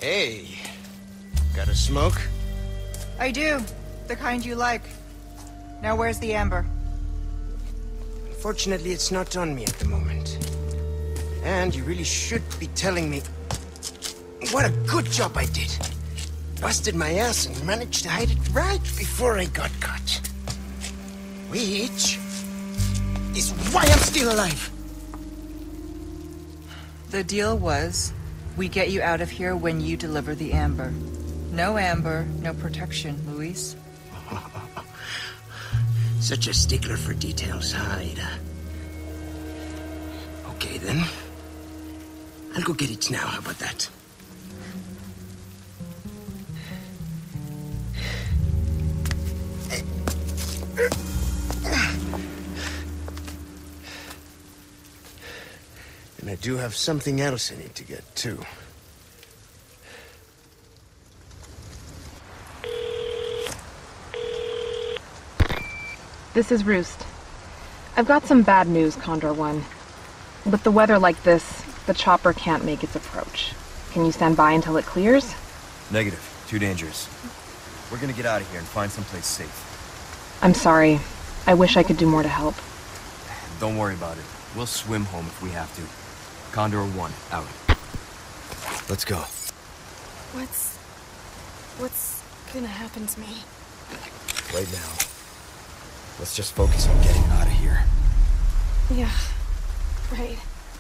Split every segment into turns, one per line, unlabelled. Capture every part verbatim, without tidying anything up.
Hey, got a smoke?
I do. The kind you like. Now where's the amber?
Unfortunately, it's not on me at the moment. And you really should be telling me what a good job I did. Busted my ass and managed to hide it right before I got caught. Which is why I'm still alive.
The deal was, we get you out of here when you deliver the amber. No amber, no protection, Luis.
Such a stickler for details, huh, Ada? Okay, then. I'll go get it now, how about that? And I do have something else I need to get, too.
This is Roost. I've got some bad news, Condor One. With the weather like this, the chopper can't make its approach. Can you stand by until it clears?
Negative. Too dangerous. We're gonna get out of here and find someplace safe.
I'm sorry. I wish I could do more to help.
Don't worry about it. We'll swim home if we have to. Condor One, out. Let's go.
What's... What's gonna happen to me?
Right now, let's just focus on getting out of here.
Yeah, right.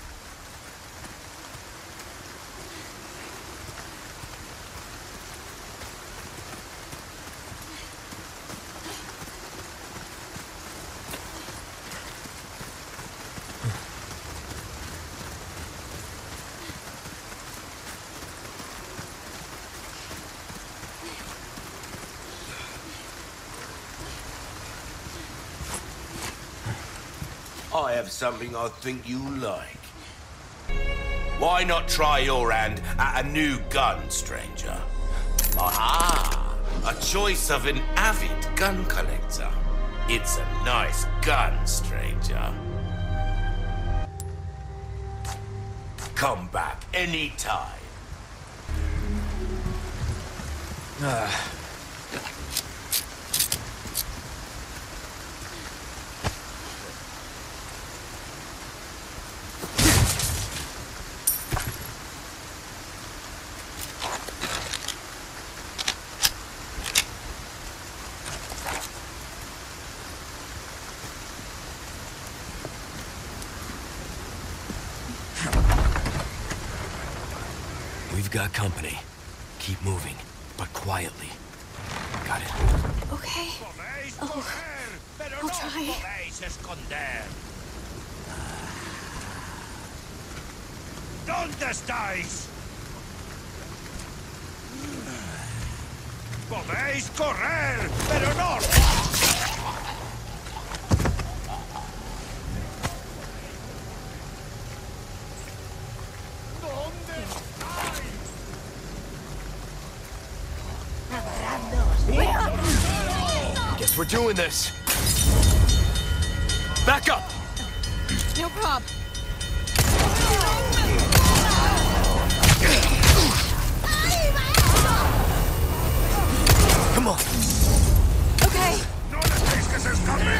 I have something I think you like. Why not try your hand at a new gun, stranger? Aha! A choice of an avid gun collector. It's a nice gun, stranger. Come back anytime.
Ah. We've got company. Keep moving, but quietly. Got it.
Okay. Oh, I'll try.
¿Dónde estáis? Podéis correr, pero no.
Guess we're doing this. Back up!
No prob.
Come on.
Okay.
No dejéis que se escape.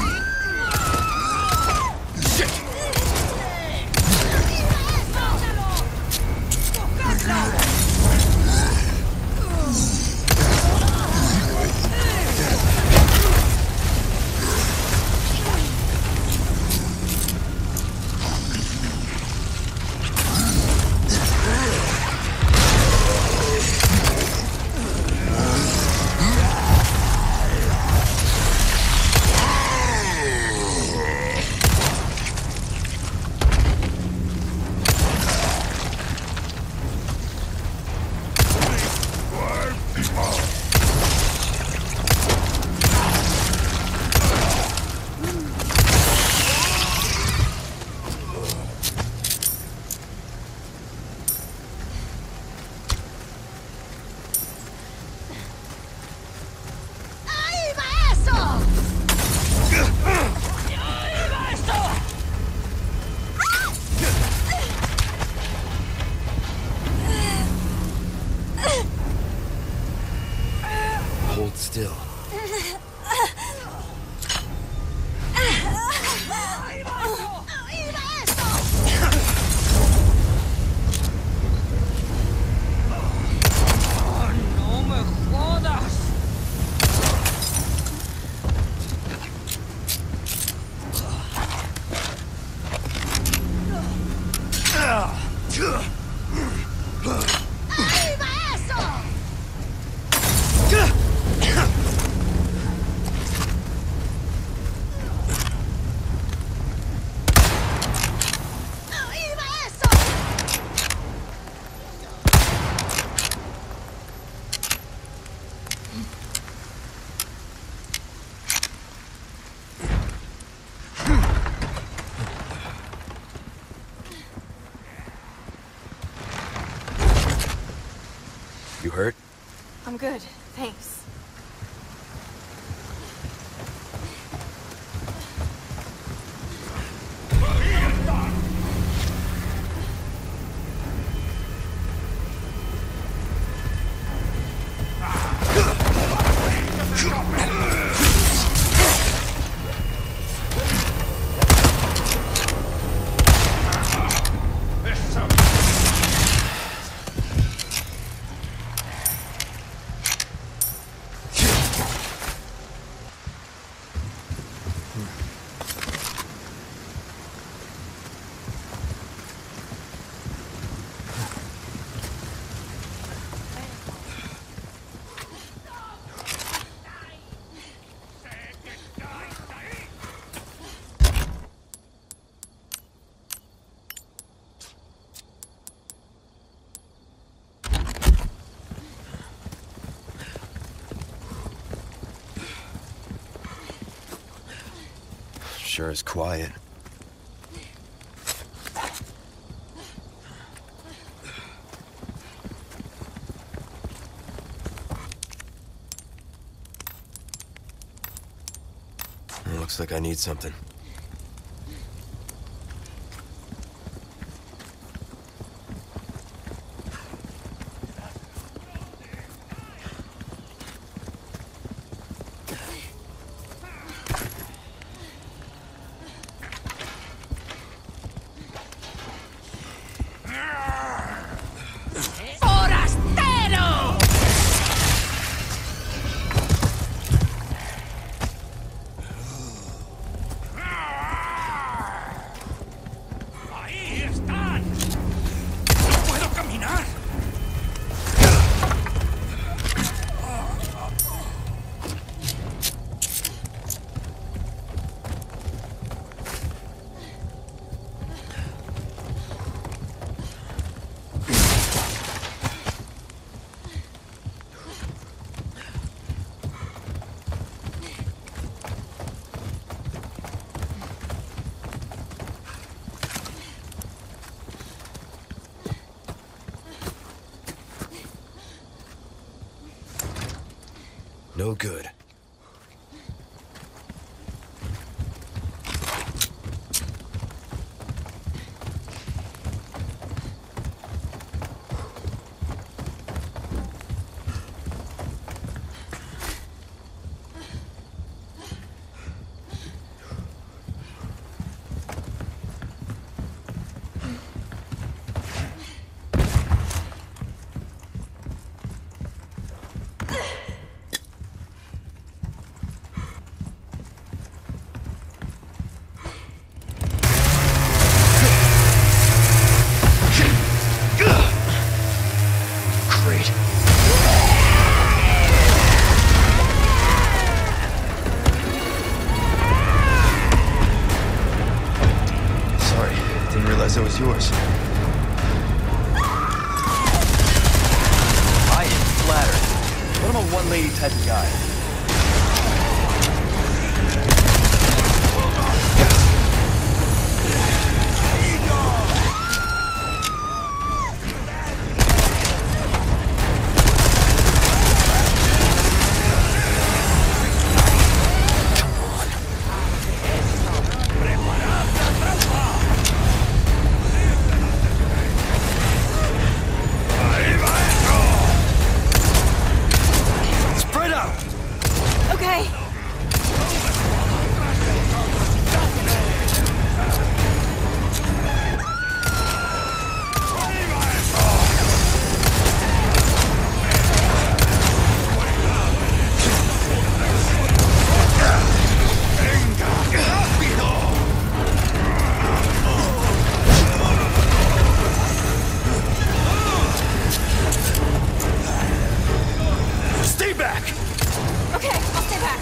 Shit! still. You hurt?
I'm good, thanks.
Sure is quiet. It looks like I need something. No good.
It was yours.
I am flattered, but I'm a one-lady type of guy.
back!
Okay, I'll stay back.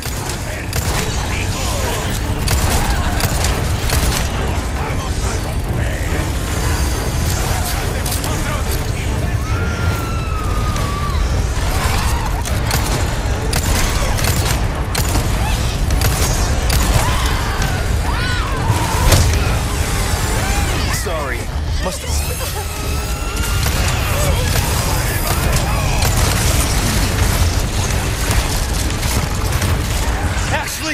Sorry. Must have slipped. Ashley!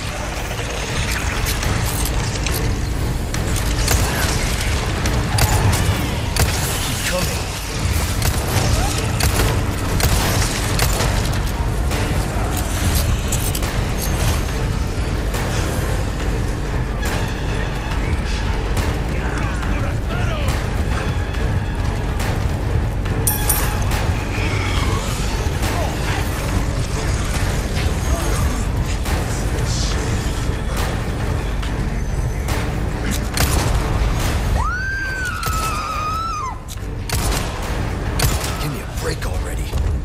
Keep coming. Give me a break already.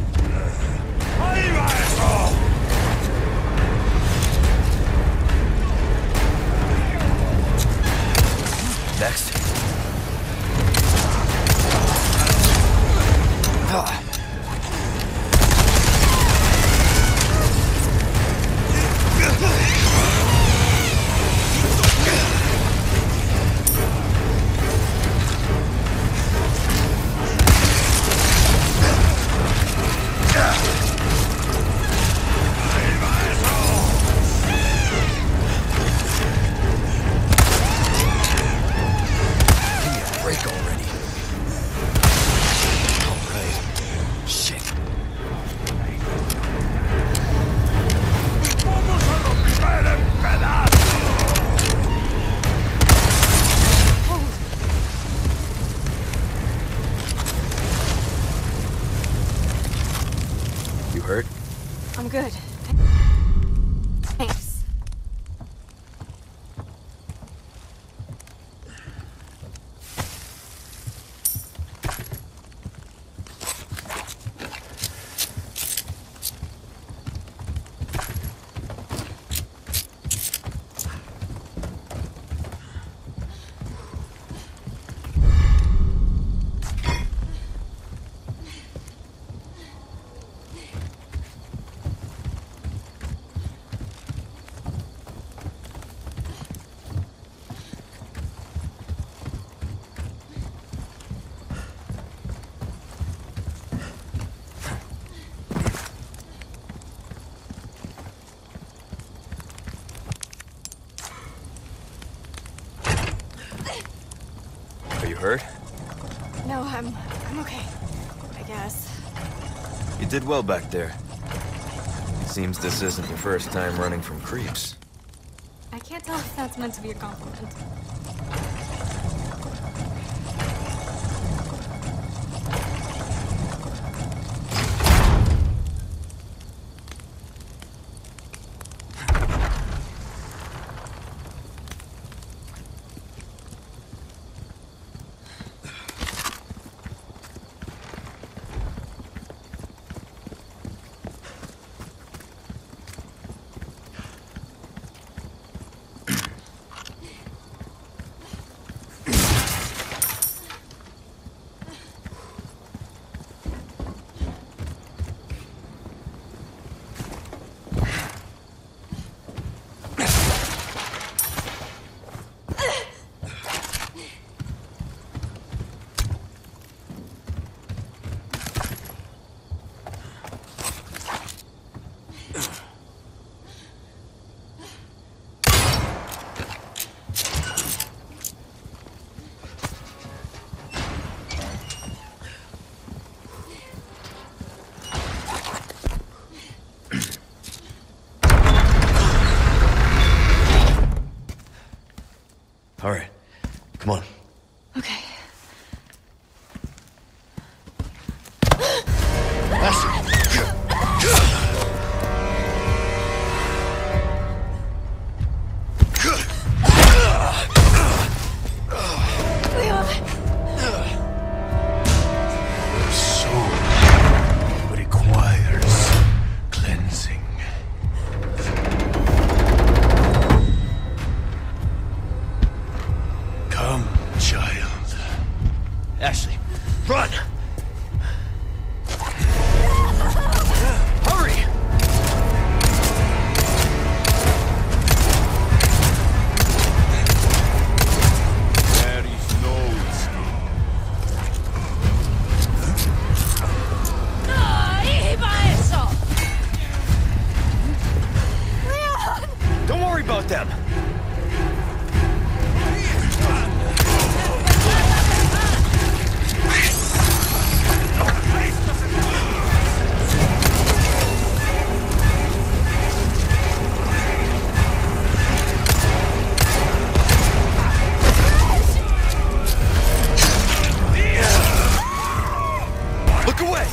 Next. Ah. Break already. Alright. Shit. You hurt?
I'm good. Thanks.
Are you hurt?
No, I'm... I'm okay. I guess.
You did well back there. Seems this isn't your first time running from creeps.
I can't tell if that's meant to be a compliment.
them! Look away!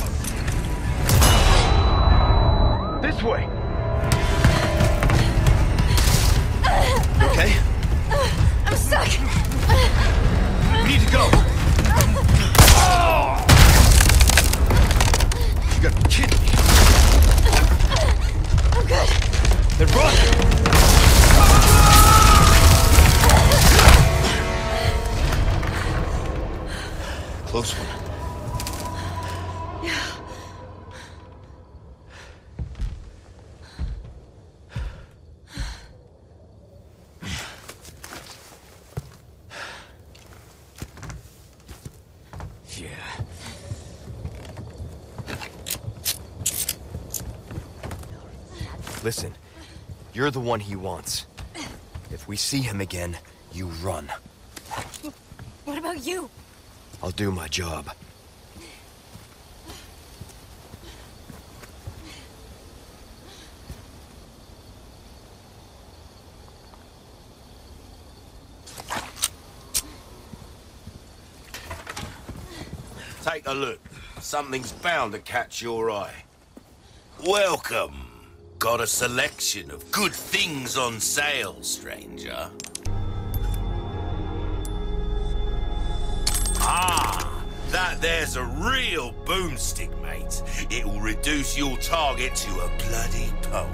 This way! You okay?
I'm stuck.
We need to go! You gotta be kidding me!
I'm good.
Then run! Close one. Listen, you're the one he wants. If we see him again, you run.
What about you?
I'll do my job.
Take a look. Something's bound to catch your eye. Welcome. Got a selection of good things on sale, stranger. Ah, that there's a real boomstick, mate. It'll reduce your target to a bloody pulp.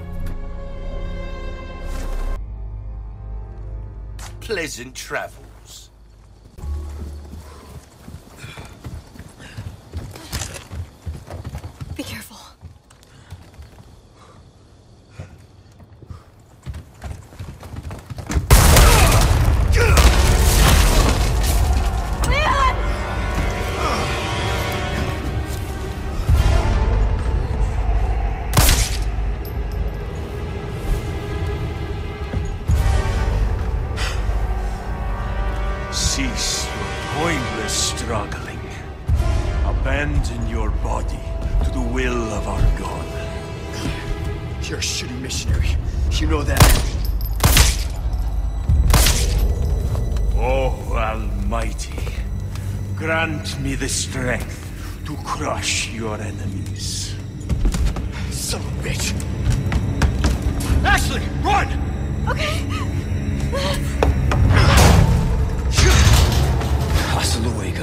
Pleasant travels.
Be careful.
Cease your pointless struggling. Abandon your body to the will of our God.
You're a shitty missionary. You know that.
Oh, Almighty, grant me the strength to crush your enemies.
Son of a bitch! Ashley, run!
Okay.
Hasta luego.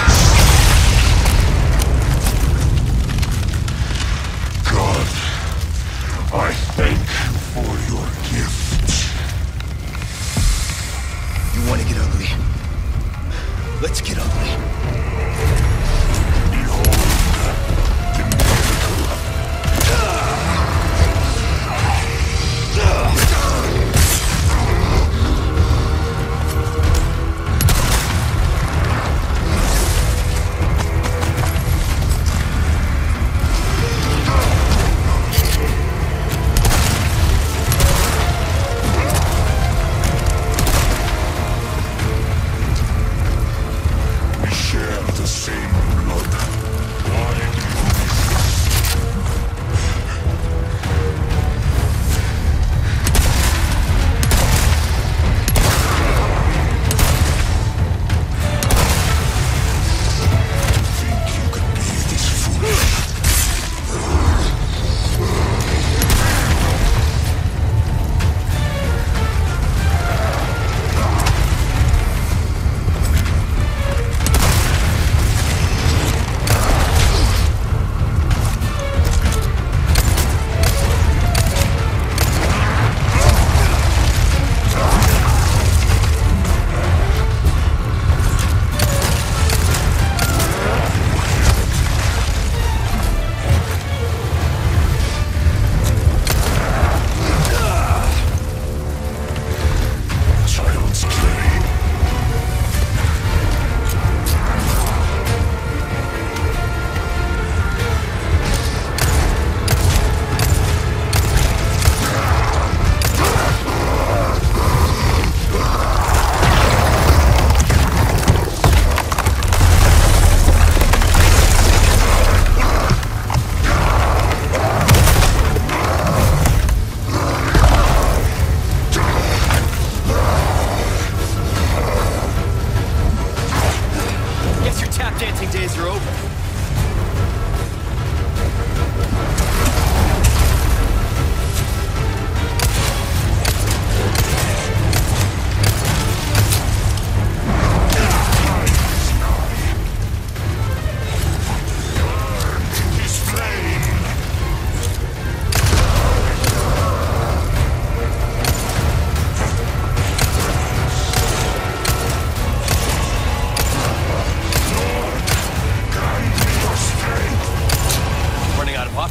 God, I thank you for your gift.
You want to get ugly? Let's get ugly.
Behold the miracle.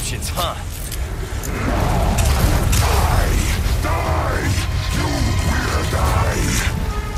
options, huh?
Die! Die! You will die!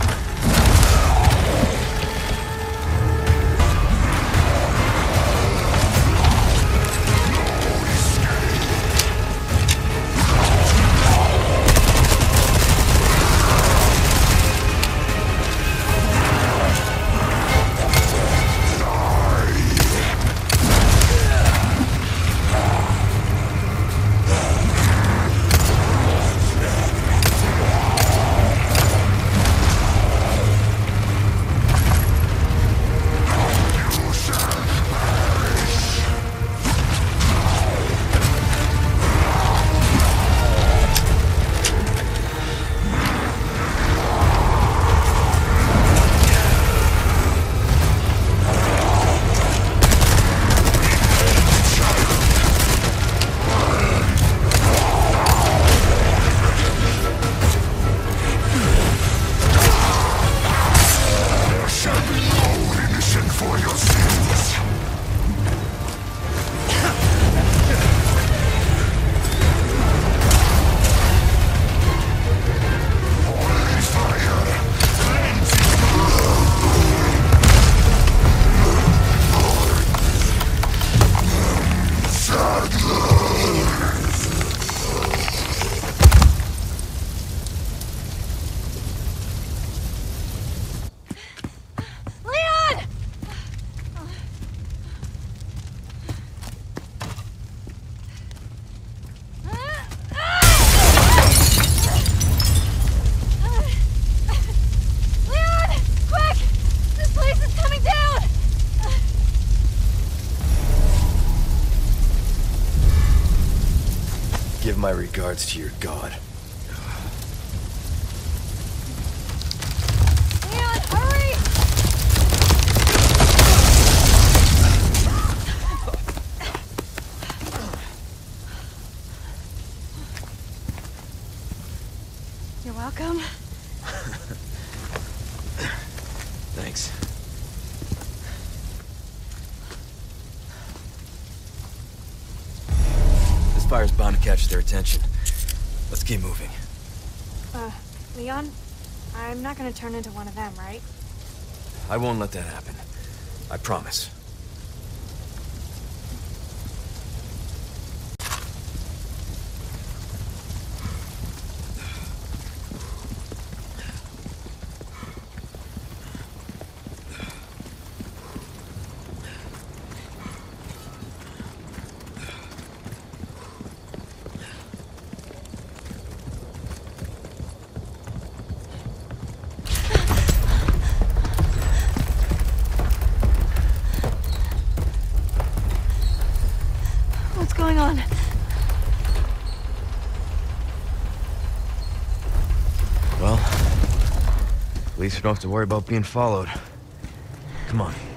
Give my regards to your god.
Leon, hurry! You're welcome.
Thanks. This fire's bound to catch their attention. Let's keep moving.
Uh, Leon, I'm not gonna turn into one of them, right?
I won't let that happen. I promise.
What's going on?
Well, at least we don't have to worry about being followed. Come on.